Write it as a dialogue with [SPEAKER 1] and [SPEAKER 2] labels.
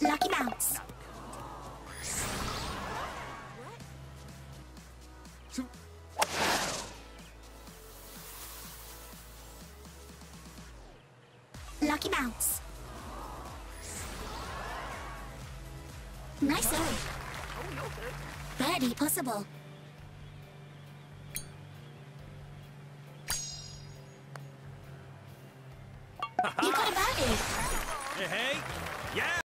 [SPEAKER 1] Lucky bounce. Lucky bounce. Nice eye. Birdie possible. You got a birdie.
[SPEAKER 2] Hey, hey. Yeah.